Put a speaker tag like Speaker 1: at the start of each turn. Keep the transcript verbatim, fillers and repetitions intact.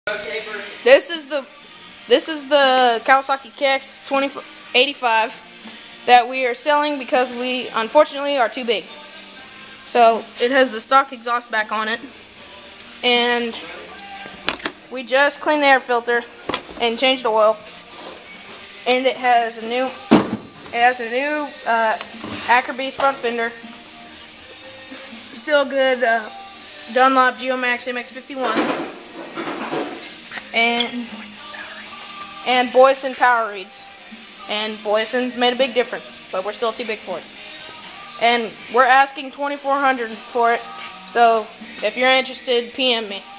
Speaker 1: This is the this is the Kawasaki K X eighty-five that we are selling because we unfortunately are too big. So it has the stock exhaust back on it, and we just cleaned the air filter and changed the oil, and it has a new it has a new uh, Ackerbeast front fender, still good uh, Dunlop Geomax M X fifty-ones, and and Boyson power reeds. And Boyson's made a big difference, but we're still too big for it. And we're asking twenty-four hundred dollars for it, so if you're interested, P M me.